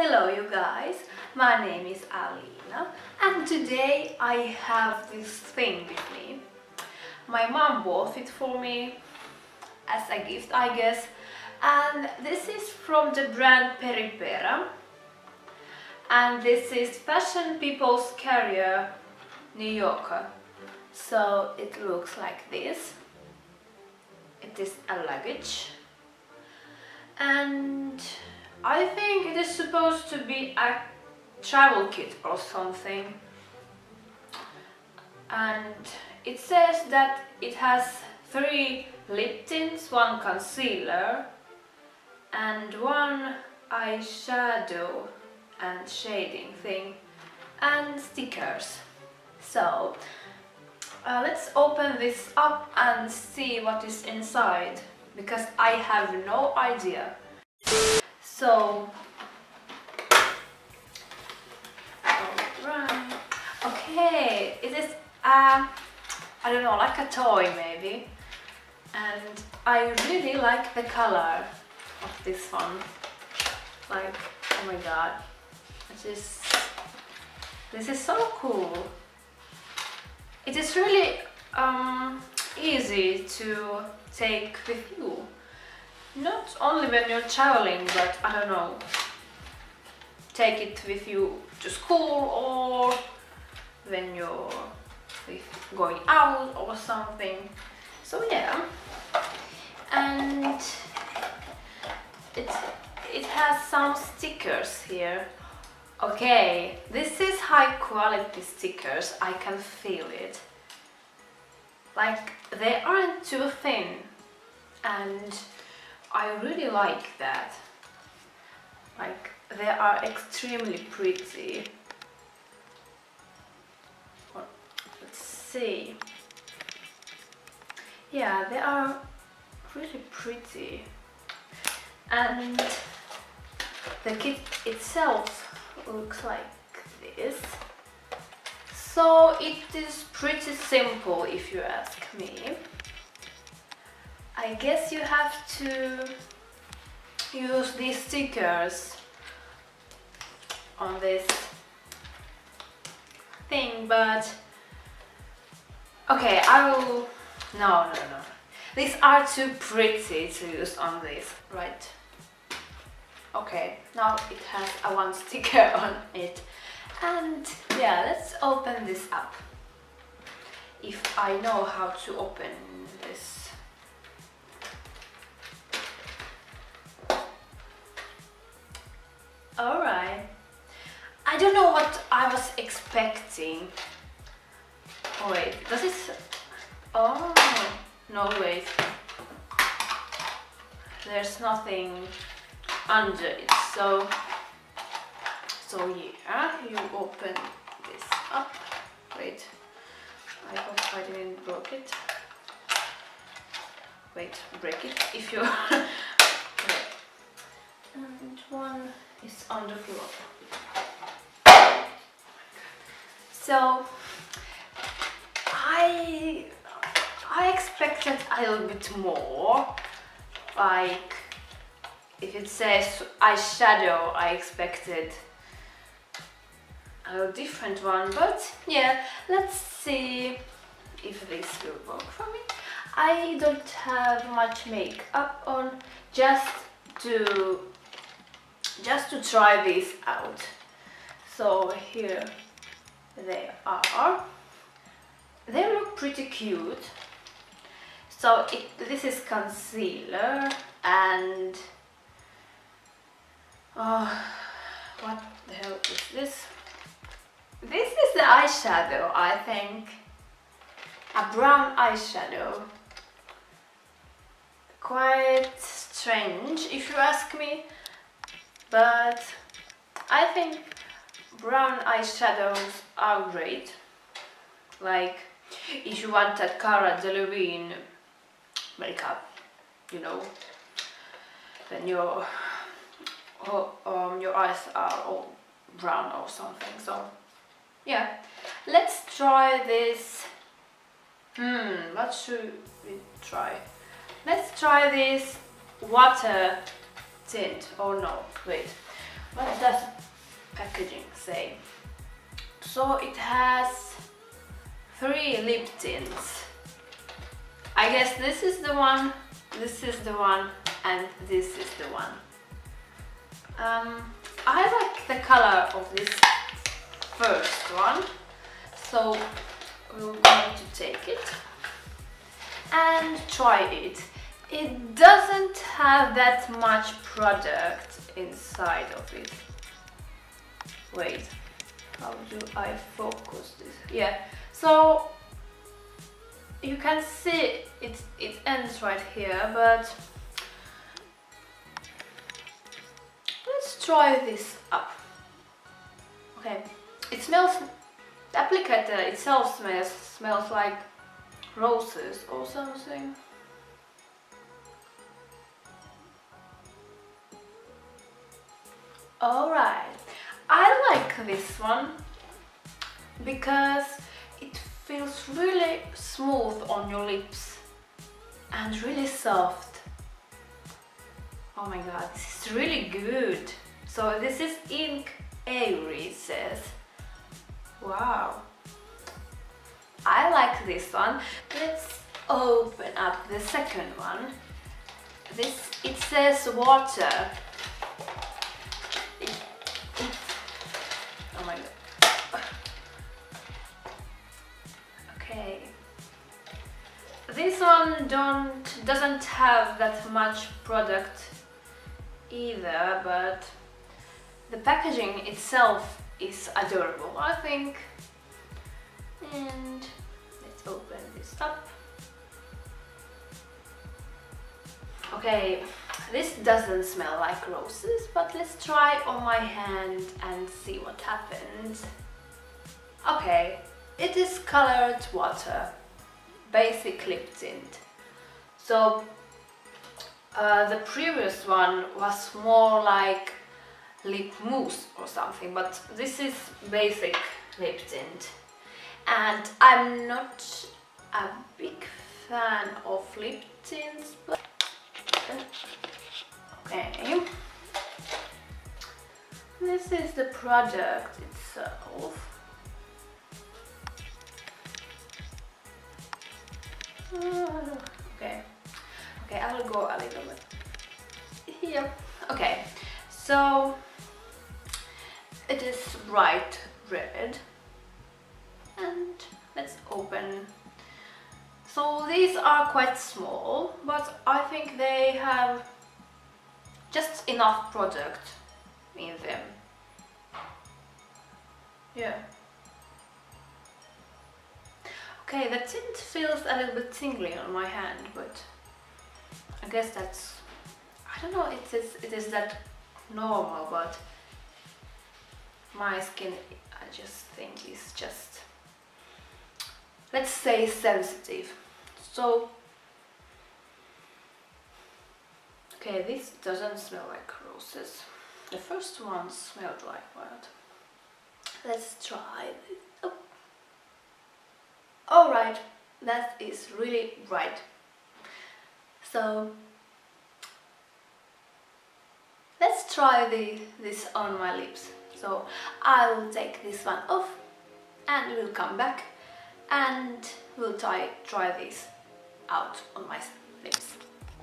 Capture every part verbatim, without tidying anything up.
Hello you guys, my name is Ayleenah and today I have this thing with me. My mom bought it for me as a gift, I guess, and this is from the brand PERIPERA and this is Fashion People's Carrier New Yorker. So it looks like this. It is a luggage and I think it is supposed to be a travel kit or something, and it says that it has three lip tints, one concealer and one eyeshadow and shading thing and stickers. So uh, let's open this up and see what is inside, because I have no idea. So, alright, okay, it is a, I don't know, like a toy maybe, and I really like the color of this one, like, oh my god, it is, this is so cool. It is really um, easy to take with you. Not only when you're traveling, but I don't know, take it with you to school or when you're going out or something. So yeah, and it, it has some stickers here. Okay, this is high quality stickers, I can feel it. Like, they aren't too thin and I really like that. Like, they are extremely pretty. Well, let's see. Yeah, they are really pretty. And the kit itself looks like this. So it is pretty simple if you ask me. I guess you have to use these stickers on this thing, but okay, I will, no, no, no, these are too pretty to use on this, right? Okay, now it has a one sticker on it, and yeah, let's open this up, if I know how to open this. Alright, I don't know what I was expecting. Oh wait, does it... Oh, no wait. There's nothing under it, so... So yeah, you open this up. Wait, I hope I didn't break it. Wait, break it if you... Okay. And one is on the floor. So I I expected a little bit more. Like, if it says eyeshadow, I expected a different one, but yeah, let's see if this will work for me. I don't have much makeup on, just to just to try this out. So here they are. They look pretty cute. So it, this is concealer and oh, what the hell is this? This is the eyeshadow, I think. A brown eyeshadow. Quite strange if you ask me. But I think brown eyeshadows are great. Like, if you want that Cara Delevingne makeup, you know, then your oh, um, your eyes are all brown or something. So yeah, let's try this. Hmm, what should we try? Let's try this water tint. Oh no, wait. What does say. So it has three lip tints. I guess this is the one, this is the one, and this is the one. Um, I like the color of this first one, so we're going to take it and try it. It doesn't have that much product inside of it. Wait, how do I focus this? Yeah, so you can see it, it ends right here, but let's try this up. Okay, it smells, the applicator itself smells, smells like roses or something. Alright, I like this one because it feels really smooth on your lips and really soft. Oh my god, this is really good. So this is Ink Airy, it says. Wow, I like this one. Let's open up the second one. This, it says water. It, it, oh my god. Okay. This one don't doesn't have that much product either, but the packaging itself is adorable, I think. And let's open this up. Okay, this doesn't smell like roses, but let's try on my hand and see what happens. Okay, it is colored water, basic lip tint. So uh, the previous one was more like lip mousse or something, but this is basic lip tint. And I'm not a big fan of lip tints, but okay. This is the product itself. Okay, okay, I will go a little bit here. Okay, so it is bright red, and let's open. So these are quite small, but I think they have just enough product in them. Yeah. Okay, the tint feels a little bit tingly on my hand, but I guess that's, I don't know, it is, it is that normal, but my skin, I just think, is just, let's say, sensitive. So, okay, this doesn't smell like roses. The first one smelled like that. Let's try this. Oh. Alright, that is really bright. So, let's try the, this on my lips. So, I will take this one off and we'll come back and we'll try, try this out on my lips.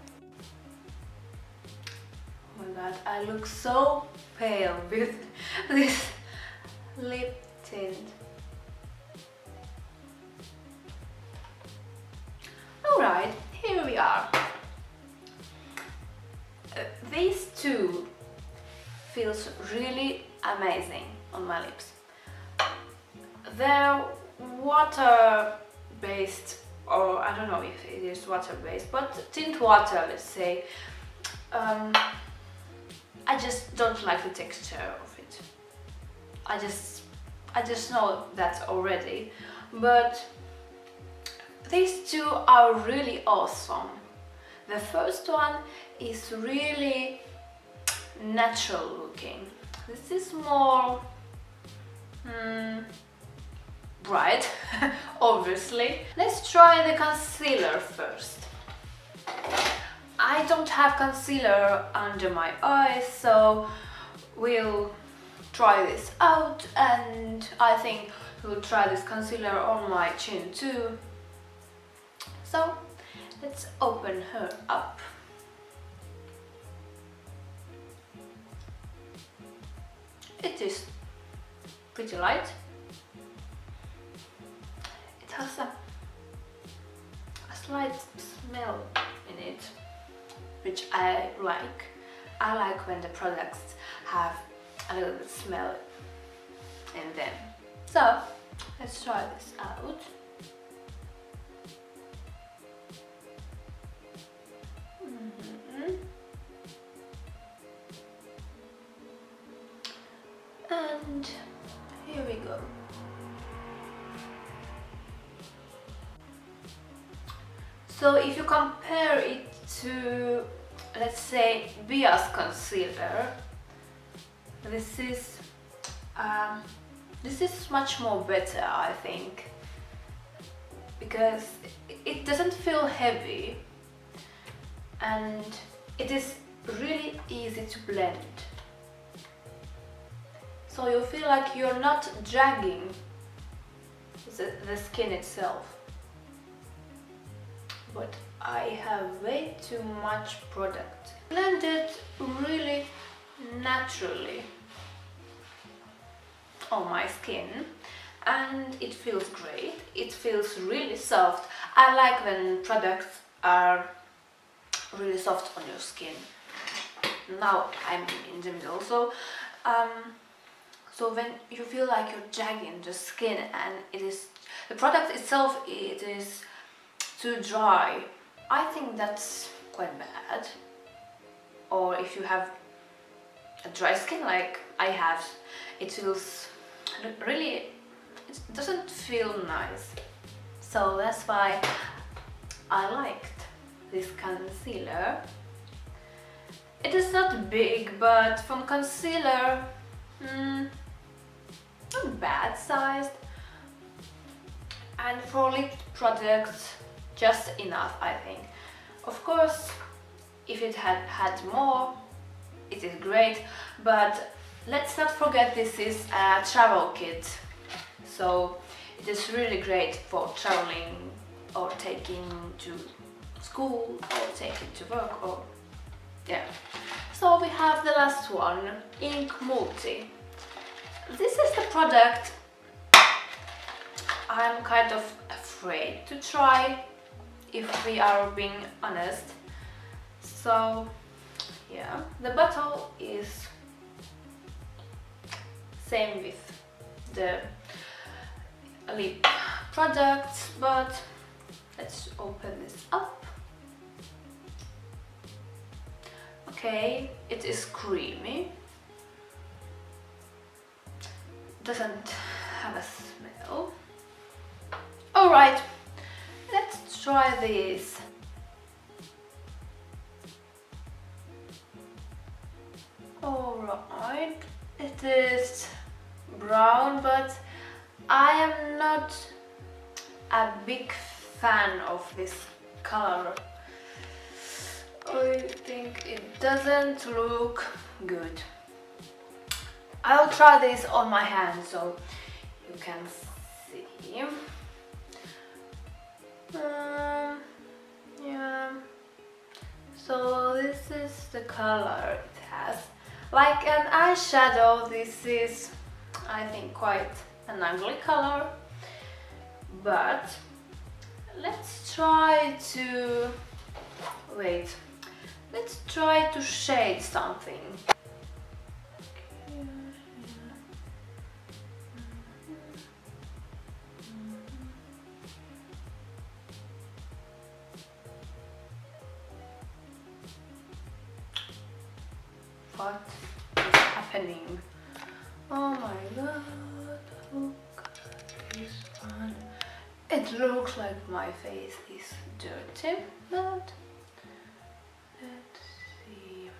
Oh my god, I look so pale with this lip tint. Alright, here we are. Uh, these two feels really amazing on my lips. They're water based, or I don't know if it is water based, but tint water, let's say. Um, I just don't like the texture of it. I just, I just know that already. But these two are really awesome. The first one is really natural looking. This is more mm, bright, obviously. Let's try the concealer first. I don't have concealer under my eyes, so we'll try this out, and I think we'll try this concealer on my chin too. So let's open her up. It is pretty light. It has a, a slight smell in it, which I like. I like when the products have a little bit smell in them. So let's try this out. Mm-hmm. And here we go. So if you compare it to, let's say, Bia's concealer, this is um, this is much more better, I think, because it doesn't feel heavy and it is really easy to blend. So you feel like you're not dragging the, the skin itself. But I have way too much product. Blend it really naturally on my skin and it feels great. It feels really soft. I like when products are really soft on your skin. Now I'm in the middle, so um, so when you feel like you're dragging the skin and it is the product itself, it is too dry, I think that's quite bad. Or if you have a dry skin like I have, it feels really, it doesn't feel nice. So that's why I liked this concealer. It is not big, but from concealer, mm, not bad sized, and for lip products, just enough, I think. Of course, if it had had more, it is great, but let's not forget this is a travel kit, so it is really great for traveling or taking to school or taking to work, or yeah. So we have the last one, Ink Multi. This is the product I'm kind of afraid to try, if we are being honest. So yeah, the bottle is same with the lip products, but let's open this up. Okay, it is creamy, doesn't have a smell. Alright, let's try this. Alright, it is brown, but I am not a big fan of this color. I think it doesn't look good. I'll try this on my hand so you can see. Um, yeah. So this is the color it has. Like an eyeshadow, this is, I think, quite an ugly color. But let's try to wait. Let's try to shade something. What is happening? Oh my god, look at this one. It looks like my face is dirty, but let's see.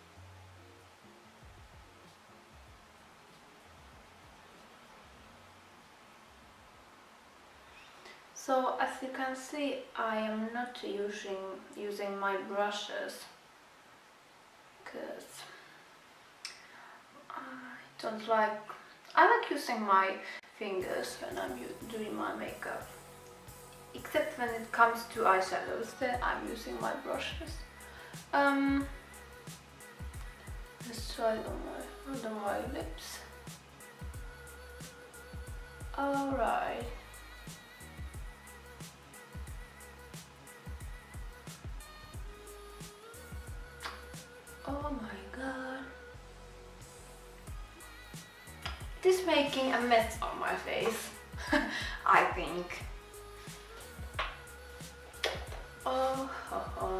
So as you can see, I am not using using my brushes because I don't like, I like using my fingers when I'm doing my makeup. Except when it comes to eyeshadows, then I'm using my brushes. Um, let's try it on my, on my lips. Alright. Oh my god. It is making a mess on my face, I think. Oh, oh, oh.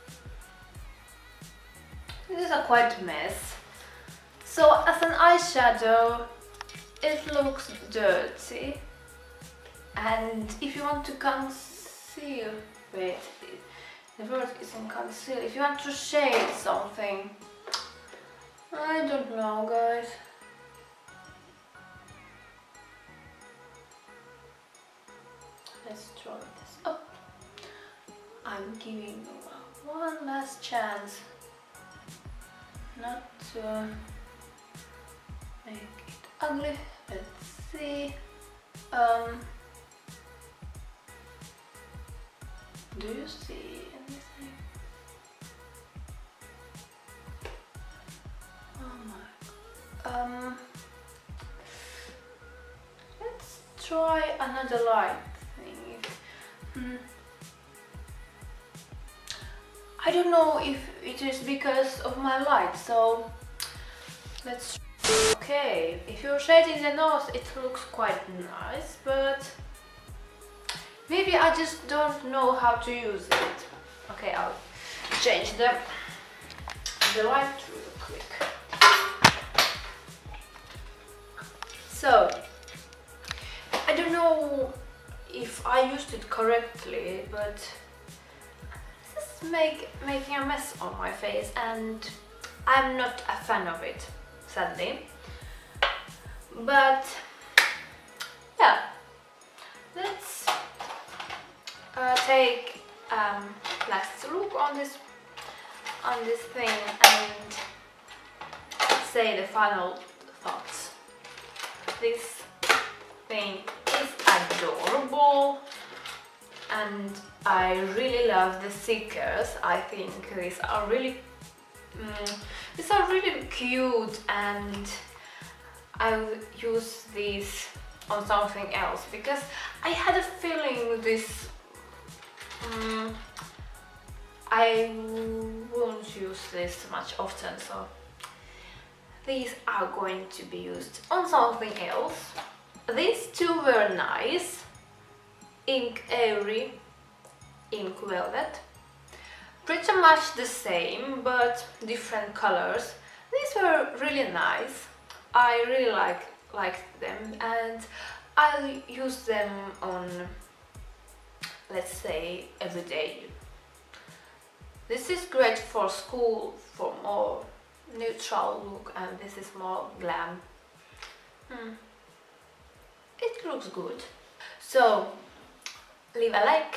This is a quite mess. So as an eyeshadow, it looks dirty. And if you want to conceal, wait, the word isn't conceal. If you want to shade something, I don't know, guys. Let's try this. Oh, I'm giving you one last chance not to make it ugly. Let's see. Um, do you see anything? Oh my. Um, let's try another light thing. Hmm. I don't know if it is because of my light, so let's. Okay, if you're shading the nose, it looks quite nice, but maybe I just don't know how to use it. Okay, I'll change the, the light real quick. So, I don't know if I used it correctly, but this is make, making a mess on my face and I'm not a fan of it, sadly. But yeah, let's uh, take um, last look on this on this thing and say the final thoughts. This thing is adorable and I really love the stickers. I think these are really mm, these are really cute, and I'll use these on something else because I had a feeling this um, I won't use this much often, so these are going to be used on something else. These two were nice. Ink Airy, Ink Velvet. Pretty much the same but different colors. These were really nice. I really like liked them and I use them on, let's say, every day. This is great for school, for more neutral look, and this is more glam. Hmm. It looks good. So leave a like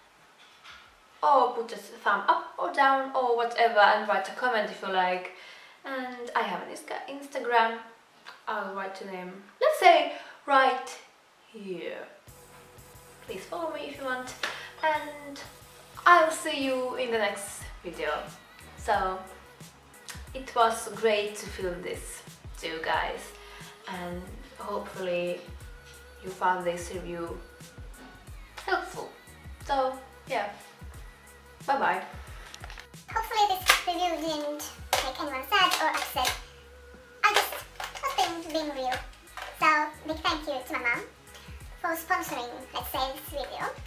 or put a thumb up or down or whatever and write a comment if you like. And I have an Instagram. I'll write the name, let's say, right here. Please follow me if you want, and I'll see you in the next video. So it was great to film this to you guys, and hopefully you found this review helpful. So yeah, bye bye. Hopefully this review didn't make anyone sad or upset. I just was being, being real. So big thank you to my mom for sponsoring, let's say, this video.